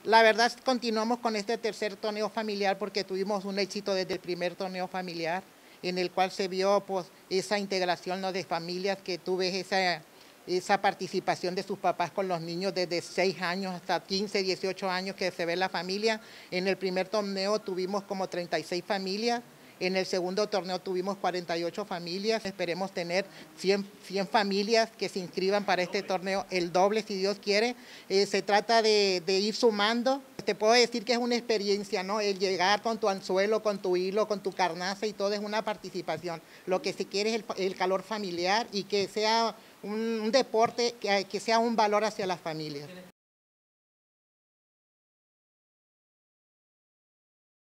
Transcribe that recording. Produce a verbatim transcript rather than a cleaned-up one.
La verdad, continuamos con este tercer torneo familiar porque tuvimos un éxito desde el primer torneo familiar, en el cual se vio pues, esa integración, ¿no?, de familias, que tuve esa, esa participación de sus papás con los niños desde seis años hasta quince, dieciocho años que se ve la familia. En el primer torneo tuvimos como treinta y seis familias. En el segundo torneo tuvimos cuarenta y ocho familias. Esperemos tener cien, cien familias que se inscriban para este torneo, el doble si Dios quiere. Eh, se trata de, de ir sumando. Te puedo decir que es una experiencia, ¿no? El llegar con tu anzuelo, con tu hilo, con tu carnaza y todo es una participación. Lo que se quiere es el, el calor familiar y que sea un, un deporte que, que sea un valor hacia las familias.